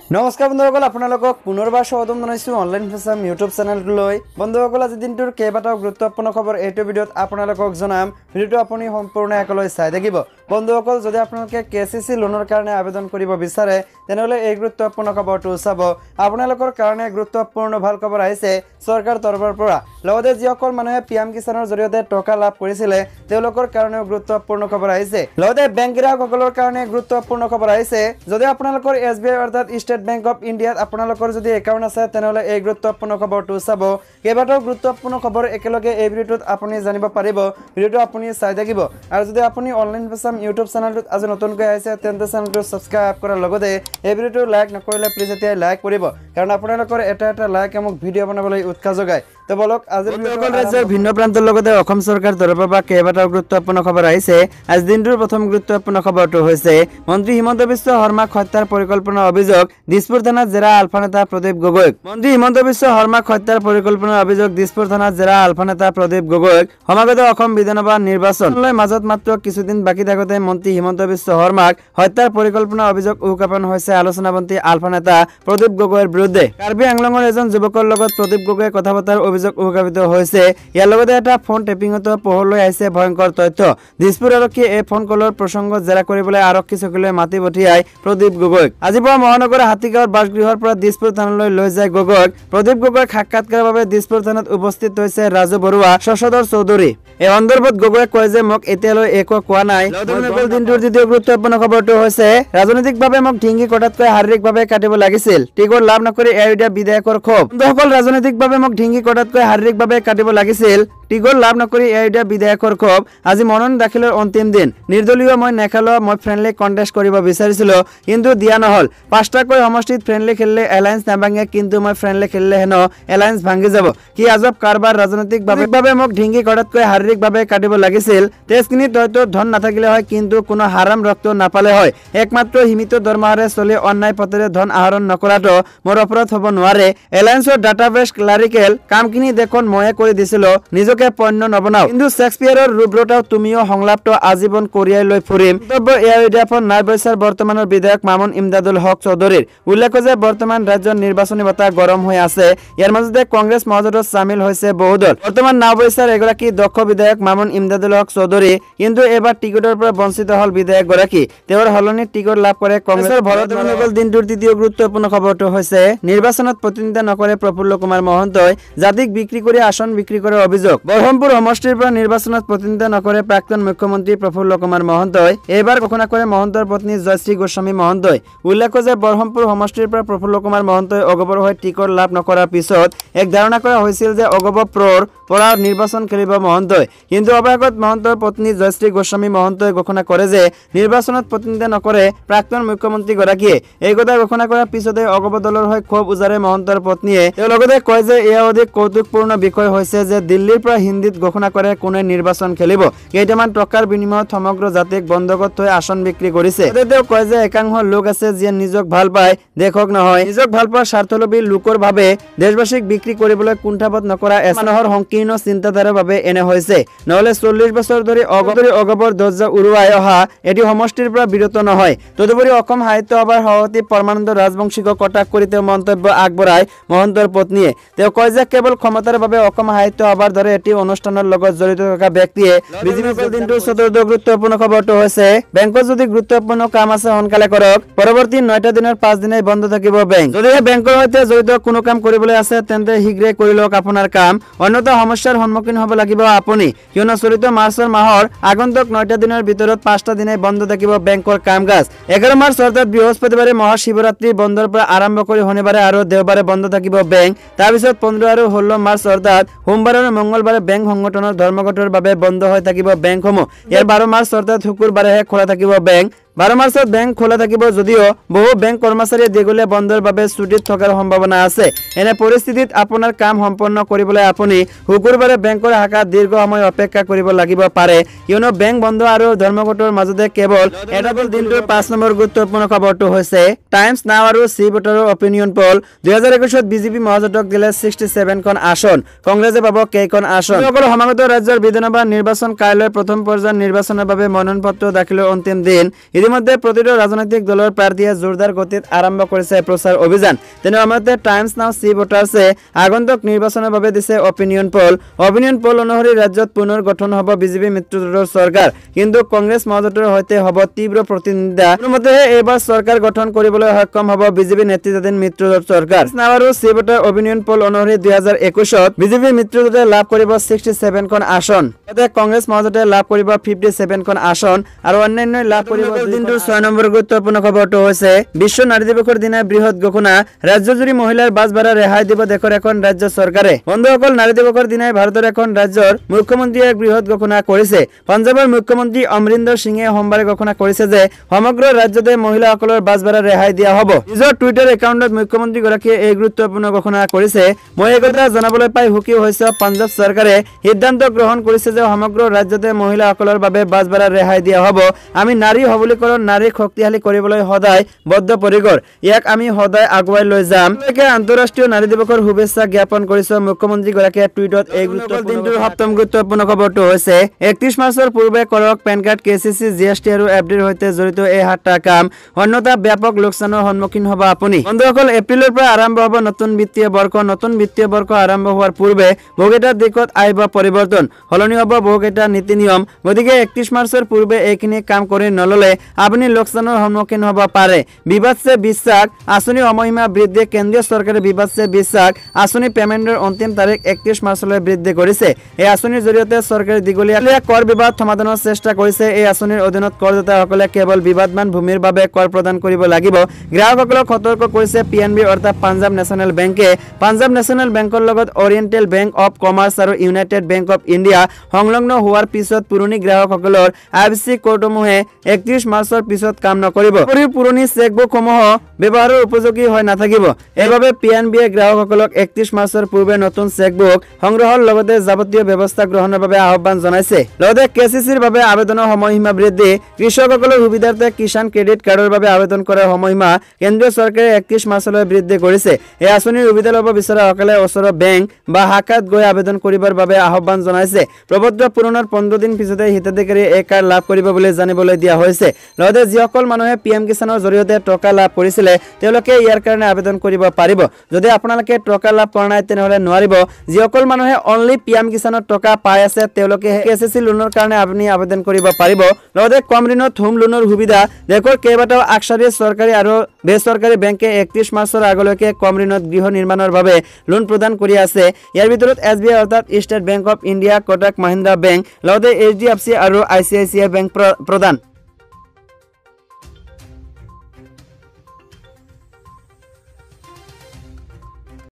নমস্কাৰ বন্ধুসকল, আপোনালোকক পুনৰবাৰ স্বাগতম জনাইছোঁ অনলাইন ফেচাম ইউটিউব চেনেলটোলৈ। বন্ধুসকল, আজি দিনটোৰ কেইবাটাও গুৰুত্বপূৰ্ণ খবৰ এইটো ভিডিঅ'ত আপোনালোকক জনাম। ভিডিঅ'টো আপুনি সম্পূৰ্ণ একেলগে চাই থাকিব। বন্ধুসকল, যদি আপোনালোকে KCC লোনৰ কাৰণে আবেদন কৰিব বিচাৰে তেনেহ'লে এই গুৰুত্বপূৰ্ণ খবৰটো চাব। আপোনালোকৰ কাৰণে গুৰুত্বপূৰ্ণ ভাল খবৰ আহিছে চৰকাৰ তৰফৰ পৰা। লগতে যিসকল মানুহে PM কিষাণৰ জৰিয়তে টকা লাভ কৰিছিলে তেওঁলোকৰ কাৰণেও গুৰুত্বপূৰ্ণ খবৰ আহিছে। লগতে বেংক গ্ৰাহকসকলৰ কাৰণে গুৰুত্বপূৰ্ণ খবৰ আহিছে। যদি আপোনালোকৰ SBI অৰ্থাৎ ষ্টেট বেংক অফ ইণ্ডিয়াত আপোনালোকৰ যদি একাউণ্ট আছে তেনেহ'লে এই গুৰুত্বপূৰ্ণ খবৰটো চাব। কেইবাটাও গুৰুত্বপূৰ্ণ খবৰ একেলগে এই ভিডিঅ'টোত আপুনি জানিব পাৰিব। ভিডিঅ'টো আপুনি চাই থাকিব। আৰু যদি আপুনি অনলাইন ফেচাম ইউটিউব চেনেলটোত আজি নতুনকৈ আহিছে তেন্তে চেনেলটো ছাবস্ক্ৰাইব কৰাৰ লগতে এই ভিডিঅ'টো লাইক নকৰিলে প্লিজ এতিয়া লাইক কৰিব, কাৰণ আপোনালোকৰ এটা লাইকে মোক ভিডিঅ' বনাবলৈ উৎসাহ যোগায়। তো বলক আজিৰ ৰাজ্যৰ ভিন্ন প্ৰান্তৰ লগতে অসম চৰকাৰ তৰফৰ পৰা কেইবাটাও গুৰুত্বপূৰ্ণ খবৰ আহিছে। আজি দিনটোৰ প্ৰথম গুৰুত্বপূৰ্ণ খবৰটো হৈছে মন্ত্ৰী হিমন্ত বিশ্ব শৰ্মাক হত্যাৰ পৰিকল্পনাৰ অভিযোগ দিছপুৰ থানাত জেৰা আলফা নেতা প্ৰদীপ গগৈক। মন্ত্ৰী হিমন্ত বিশ্ব শৰ্মাক হত্যাৰ পৰিকল্পনাৰ অভিযোগ দিছপুৰ থানাত জেৰা আলফা নেতা প্ৰদীপ গগৈক। সমাগত অসম বিধানসভা নিৰ্বাচনলৈ মাজত মাত্ৰ কিছুদিন বাকী থাকোঁতে মন্ত্ৰী হিমন্ত বিশ্ব শৰ্মাক হত্যাৰ পৰিকল্পনাৰ অভিযোগ উত্থাপন হৈছে আলোচনাবন্তি আলফা নেতা প্ৰদীপ গগৈৰ বিৰুদ্ধে। কাৰ্বি আংলঙৰ এজন যুৱকৰ লগত প্ৰদীপ গগৈয়ে কথা পতাৰ অভিযোগ উত্থাপিত হৈছে। ইয়াৰ লগতে এটা ফোন টেপিঙতো পোহৰলৈ আহিছে ভয়ংকৰ তথ্য। দিছপুৰ আৰক্ষীয়ে এই ফোন কলৰ প্ৰসংগত জেৰা কৰিবলৈ আৰক্ষী চকীলৈ মাতি পঠিয়াই প্ৰদীপ গগৈক। আজিৰ পৰা মহানগৰৰ হাতীগাঁৱৰ বাসগৃহৰ পৰা দিছপুৰ থানালৈ লৈ যায় গগৈক। প্ৰদীপ গগৈক সাক্ষাৎকাৰৰ বাবে দিছপুৰ থানাত উপস্থিত হৈছে ৰাজু বৰুৱা, শশধৰ চৌধুৰী। এই সন্দৰ্ভত গগৈয়ে কয় যে মোক এতিয়ালৈ একো কোৱা নাই। দিনটোৰ দ্বিতীয় গুৰুত্বপূৰ্ণ খবৰটো হৈছে ৰাজনৈতিকভাৱে মোক ঢিঙি কটাতকৈ শাৰীৰিকভাৱে কাটিব লাগিছিল। টিকট লাভ নকৰি aidew বিধায়কৰ ক্ষোভ। বন্ধুসকল, ৰাজনৈতিকভাৱে মোক ঢিঙি কটাতকৈ শাৰীৰিকভাৱে কাটিব লাগিছিল। টিকট লাভ নকৰি aidew বিধায়কৰ ক্ষোভ। আজি মনোনয়ন দাখিলৰ অন্তিম দিন। নিৰ্দলীয় মই নেখেলোঁ, মই ফ্ৰেণ্ডলি কণ্টেষ্ট কৰিব বিচাৰিছিলোঁ কিন্তু দিয়া নহ'ল। 5টাকৈ সমষ্টিত ফ্ৰেণ্ডলি খেলিলে এলায়েন্স নাভাঙে, কিন্তু মই ফ্ৰেণ্ডলি খেলিলে হেনো এলায়েন্স ভাঙি যাব। কি আজব কাৰবাৰ। ৰাজনৈতিকভাৱে মোক ঢিঙি কটাতকৈ শাৰীৰিকভাৱে কাটিব লাগিছিল। তেজখিনিত হয়তো ধন নাথাকিলে হয়, কিন্তু কোনো হাৰাম ৰক্ত নাপালে হয়। একমাত্ৰ সীমিত দৰমহাৰে চলি অন্যায় পথেৰে ধন আহৰণ নকৰাটো মোৰ অপৰাধ হ'ব নোৱাৰে। এলায়েন্সৰ ডাটাবেছ ক্লাৰিকেল কামখিনি দেখোন ময়ে কৰি দিছিলোঁ, নিজকে পণ্য নবনাও। কিন্তু শ্বেক্সপিয়াৰৰ ৰূপৰতাও তুমিও সংলাপটো আজীৱন কঢ়িয়াই লৈ ফুৰিম। মন্তব্য নাই বৈছাৰ বৰ্তমানৰ বিধায়ক মামুন ইমদাদুল হক চৌধুৰীৰ। উল্লেখ্য যে বৰ্তমান ৰাজ্যৰ নিৰ্বাচনী বতাহ গৰম হৈ আছে। ইয়াৰ মাজতে কংগ্ৰেছ মহাজোঁটত চামিল হৈছে বহু দল। বৰ্তমান নাওবৈছাৰ এগৰাকী দক্ষ বিধায়ক মামুন ইমদাদুল হক চৌধুৰী, কিন্তু এবাৰ টিকটৰ পৰা বঞ্চিত হ'ল বিধায়কগৰাকী। তেওঁৰ সলনি টিকট লাভ কৰে কংগ্ৰেছৰ ভৰত। দিনটোৰ তৃতীয় গুৰুত্বপূৰ্ণ খবৰটো হৈছে নিৰ্বাচনত প্ৰতিদ্বন্দ্বিতা নকৰে প্ৰফুল্ল কুমাৰ মহন্তই, জাতিক বিক্ৰী কৰি আসন বিক্ৰী কৰাৰ অভিযোগ। বৰহমপুৰ সমষ্টিৰ পৰা নিৰ্বাচনত প্ৰতিদ্বন্দ্বিতা নকৰে প্ৰাক্তন মুখ্যমন্ত্ৰী প্ৰফুল্ল কুমাৰ মহন্তই। এইবাৰ ঘোষণা কৰে মহন্তৰ পত্নী জয়শ্ৰী গোস্বামী মহন্তই। উল্লেখ্য যে বৰহমপুৰ সমষ্টিৰ পৰা প্ৰফুল্ল কুমাৰ মহন্তই অগপৰ হৈ টিকট লাভ নকৰাৰ পিছত এক ধাৰণা কৰা হৈছিল যে অগপ প্ৰৰ পৰা নিৰ্বাচন খেলিব মহন্তই। কিন্তু অৱশেষত মহন্তৰ পত্নী জয়শ্ৰী গোস্বামী মহন্তই ঘোষণা কৰে যে নিৰ্বাচনত প্ৰতিদ্বন্দ্বিতা নকৰে প্ৰাক্তন মুখ্যমন্ত্ৰীগৰাকীয়ে। এই কথা ঘোষণা কৰাৰ পিছতে অগপ দলৰ হৈ ক্ষোভ উজাৰে মহন্তৰ পত্নীয়ে। তেওঁ লগতে কয় যে এয়া অধিক কৌতুকপূৰ্ণ বিষয় হৈছে যে দিল্লীৰ পৰা হিন্দীত ঘোষণা কৰে কোনে নিৰ্বাচন খেলিব। কেইটামান টকাৰ বিনিময়ত সমগ্ৰ জাতিক বন্ধকত থৈ আসন বিক্ৰী কৰিছে। তেওঁ কয় যে একাংশ লোক আছে যিয়ে নিজক ভাল পায়, দেশক নহয়। নিজক ভাল পোৱা স্বাৰ্থলোভী লোকৰ বাবে দেশবাসীক বিক্ৰী কৰিবলৈ কুণ্ঠাবোধ নকৰা মানুহৰ সংকীৰ্ণ চিন্তাধাৰাৰ বাবে এনে হৈছে। নহ'লে 40 বছৰ ধৰি অগপৰ দৰ্জা উৰুৱাই অহা এটি সমষ্টিৰ পৰা বিৰত নহয়। তদুপৰি অসম সাহিত্য সভাৰ সভাপতি পৰমানন্দ ৰাজবংশীক কটাক্ষ কৰি তেওঁ মন্তব্য আগবঢ়ায় মহন্তৰ পত্নীয়ে। তেওঁ কয় যে কেৱল ক্ষমতাৰ বাবে অসম সাহিত্য সভাৰ দৰে এটি অনুষ্ঠানৰ লগত জড়িত থকা ব্যক্তিয়ে বিজেপিৰ দিনটোৰ চতুৰ্থ গুৰুত্বপূৰ্ণ খবৰটো হৈছে বেংকত যদি গুৰুত্বপূৰ্ণ কাম আছে সোনকালে কৰক। পৰৱৰ্তী 9টা দিনৰ 5 দিনেই বন্ধ থাকিব বেংক। যদিহে বেংকৰ সৈতে জড়িত কোনো কাম কৰিবলৈ আছে তেন্তে শীঘ্ৰে কৰি লওক আপোনাৰ কাম, অন্যথা সমস্যাৰ সন্মুখীন হ'ব লাগিব আপুনি। কিয়নো চলিত মাৰ্চৰ মাহৰ আগন্তুক 9টা দিনৰ ভিতৰত 5টা দিনেই বন্ধ থাকিব বেংকৰ কাম কাজ। 11 মাৰ্চ অৰ্থাৎ বৃহস্পতিবাৰে মহাশিৱৰাত্ৰিৰ বন্ধৰ পৰা আৰম্ভ কৰি শনিবাৰে আৰু দেওবাৰে বন্ধ থাকিব বেংক। তাৰপিছত 15 আৰু 16 মাৰ্চ অৰ্থাৎ সোমবাৰ আৰু মঙলবাৰে বেংক সংগঠনৰ ধৰ্মঘটৰ বাবে বন্ধ হৈ থাকিব বেংকসমূহ। ইয়াৰ 12 মাৰ্চ অৰ্থাৎ শুকুৰবাৰেহে খোলা থাকিব বেংক। 12 মাৰ্চত বেংক খোলা থাকিব যদিও বহু বেংক কৰ্মচাৰীয়ে দীঘলীয়া বন্ধৰ বাবে ছুটিত থকাৰ সম্ভাৱনা আছে। এনে পৰিস্থিতিত আপোনাৰ কাম সম্পন্ন কৰিবলৈ আপুনি শুকুৰবাৰে বেংকৰ শাখাত দীৰ্ঘ সময় অপেক্ষা কৰিব লাগিব পাৰে, কিয়নো বেংক বন্ধ আৰু ধৰ্মঘটৰ মাজতে কেৱল এটা দিনটোৰ 5 নম্বৰ গুৰুত্বপূৰ্ণ খবৰটো হৈছে টাইমছ নাও আৰু চি ভোটাৰৰ অপিনিয়ন পল। 2021ত বিজেপি মহাজোঁটক দিলে 67খন আসন, কংগ্ৰেছে পাব কেইখন আসন। সমাগত ৰাজ্যৰ বিধানসভা নিৰ্বাচন কাইলৈ প্ৰথম পৰ্যায়ৰ নিৰ্বাচনৰ বাবে মনোনয়ন পত্ৰ দাখিলৰ অন্তিম দিন। ইতিমধ্যে প্ৰতিটো ৰাজনৈতিক দলৰ প্ৰাৰ্থীয়ে জোৰদাৰ গতিত আৰম্ভ কৰিছে প্ৰচাৰ অভিযান। তেনে সময়তে টাইমছ নাও চি ভোটাৰ্ছে আগন্তুক নিৰ্বাচনৰ বাবে দিছে অপিনিয়ন পল অনুসৰি ৰাজ্যত পুনৰ গঠন হ'ব বিজেপি মিত্ৰজোঁটৰ চৰকাৰ, কিন্তু কংগ্ৰেছ মহাজোঁটৰ সৈতে হ'ব তীব্ৰ প্ৰতিদ্বন্দ্বিতা। কোনোমতেহে এইবাৰ চৰকাৰ গঠন কৰিবলৈ সক্ষম হ'ব বিজেপি নেতৃত্বাধীন মিত্ৰজোঁট চৰকাৰ। নাও আৰু চি ভোটাৰ অপিনিয়ন পল অনুসৰি 2021ত বিজেপি মিত্ৰজোঁটে লাভ কৰিব 67খন আসন, কংগ্ৰেছ মহাজোঁটে লাভ কৰিব 57খন আসন আৰু অন্যান্য লাভ কৰিব। দিনটোৰ 6 নম্বৰ গুৰুত্বপূৰ্ণ খবৰটো হৈছে বিশ্ব নাৰী দিৱসৰ দিনা বৃহৎ ঘোষণা, ৰাজ্যজুৰি মহিলাৰ বাছ ভাড়া ৰেহাই দিব দেশৰ এখন ৰাজ্য চৰকাৰে। বন্ধুসকল, নাৰী দিৱসৰ দিনাই ভাৰতৰ এখন ৰাজ্যৰ মুখ্যমন্ত্ৰীয়ে এক বৃহৎ ঘোষণা কৰিছে। পঞ্জাৱৰ মুখ্যমন্ত্ৰী অমৰিন্দৰ সিঙে সোমবাৰে ঘোষণা কৰিছে যে সমগ্ৰ ৰাজ্যতে মহিলাসকলৰ বাছ ভাড়া ৰেহাই দিয়া হ'ব। নিজৰ টুইটাৰ একাউণ্টত মুখ্যমন্ত্ৰীগৰাকীয়ে এই গুৰুত্বপূৰ্ণ ঘোষণা কৰিছে। মই এই কথা জানাবলৈ পাই সুখী হৈছোঁ। পঞ্জাৱ চৰকাৰে সিদ্ধান্ত গ্ৰহণ কৰিছে যে সমগ্ৰ ৰাজ্যতে মহিলাসকলৰ বাবে বাছ ভাড়া ৰেহাই দিয়া হ'ব। আমি নাৰী সবলীকৰণ, নাৰীক শক্তিশালী কৰিবলৈ সদায় বদ্ধপৰিকৰ। ইয়াক আমি সদায় আগুৱাই লৈ যাম। আন্তঃৰাষ্ট্ৰীয় নাৰী দিৱসৰ শুভেচ্ছা জ্ঞাপন কৰিছে মুখ্যমন্ত্ৰীগৰাকীয়ে টুইটত। এই দিনটোৰ 7ম গুৰুত্বপূৰ্ণ খবৰটো হৈছে 31 মাৰ্চৰ পূৰ্বে কৰক পেন কাৰ্ড, KCC, GST আৰু FDৰ সৈতে জড়িত এই 7টা কাম, অন্যথা ব্যাপক লোকচানৰ সন্মুখীন হ'ব আপুনি। বন্ধুসকল, এপ্ৰিলৰ পৰা আৰম্ভ হ'ব নতুন বিত্তীয় বৰ্ষ। নতুন বিত্তীয় বৰ্ষ আৰম্ভ হোৱাৰ পূৰ্বে বহুকেইটা দিশত আহিব পৰিৱৰ্তন, সলনি হ'ব বহুকেইটা নীতি নিয়ম। গতিকে 31 মাৰ্চৰ পূৰ্বে এইখিনি কাম কৰি নললে আপুনি লোকচানৰ সন্মুখীন হ'ব পাৰে। বিবাদ সে বিশ্বাস আঁচনি সময়সীমা বৃদ্ধি। কেন্দ্ৰীয় চৰকাৰে বিবাদ সে বিশ্বাস আঁচনি পেমেণ্টৰ অন্তিম তাৰিখ 31 মাৰ্চলৈ বৃদ্ধি কৰিছে। এই আঁচনিৰ জৰিয়তে চৰকাৰে দীঘলীয়া কৰ বিবাদ সমাধানৰ চেষ্টা কৰিছে। এই আঁচনিৰ অধীনত কৰদাতাসকলে কেৱল বিবাদমান ভূমিৰ বাবে কৰ প্ৰদান কৰিব লাগিব। গ্ৰাহকসকলক সতৰ্ক কৰিছে PNB অৰ্থাৎ পাঞ্জাৱ নেশ্যনেল বেংকে। পাঞ্জাৱ নেশ্যনেল বেংকৰ লগত অৰিয়েণ্টেল বেংক অৱ কমাৰ্চ আৰু ইউনাইটেড বেংক অৱ ইণ্ডিয়া সংলগ্ন হোৱাৰ পিছত পুৰণি গ্ৰাহকসকলৰ IFSC কোডসমূহে 31 মাৰ্চৰ পিছত কাম নকৰিব। পুৰণি চেকবুকসমূহ ব্যৱহাৰৰ উপযোগী হৈ নাথাকিব। এইবাবে PNBয়ে গ্ৰাহকসকলক 31 মাৰ্চৰ পূৰ্বে নতুন চেকবুক সংগ্ৰহৰ লগতে যাৱতীয় ব্যৱস্থা গ্ৰহণৰ বাবে আহ্বান জনাইছে। লগতে KCCৰ বাবে আবেদনৰ সময়সীমা বৃদ্ধি। কৃষকসকলৰ সুবিধাৰ্থে কিষাণ ক্ৰেডিট কাৰ্ডৰ বাবে আবেদন কৰাৰ সময়সীমা কেন্দ্ৰীয় চৰকাৰে 31 মাৰ্চলৈ বৃদ্ধি কৰিছে। এই আঁচনিৰ সুবিধা ল'ব বিচৰাসকলে ওচৰৰ বেংক বা শাখাত গৈ আবেদন কৰিবৰ বাবে আহ্বান জনাইছে। প্ৰপত্ৰ পূৰণৰ 15 দিন পিছতে হিতাধিকাৰীয়ে এই কাৰ্ড লাভ কৰিব বুলি জানিবলৈ দিয়া হৈছে। লগতে যিসকল মানুহে PM কিষাণৰ জৰিয়তে টকা লাভ কৰিছিলে তেওঁলোকে ইয়াৰ কাৰণে আবেদন কৰিব পাৰিব। যদি আপোনালোকে টকা লাভ কৰা নাই তেনেহ'লে নোৱাৰিব। যিসকল মানুহে অনলি PM কিষাণৰ টকা পাই আছে তেওঁলোকে KCC লোনৰ কাৰণে আপুনি আবেদন কৰিব পাৰিব। লগতে কম ঋণত হোম লোনৰ সুবিধা। দেশৰ কেইবাটাও আগশাৰীৰ চৰকাৰী আৰু বেচৰকাৰী বেংকে 31 মাৰ্চৰ আগলৈকে কম ঋণত গৃহ নিৰ্মাণৰ বাবে লোন প্ৰদান কৰি আছে। ইয়াৰ ভিতৰত SBI অৰ্থাৎ state bank of India, Kotak Mahindra bank, লগতে HDFC আৰু ICICI বেংক প্ৰদান।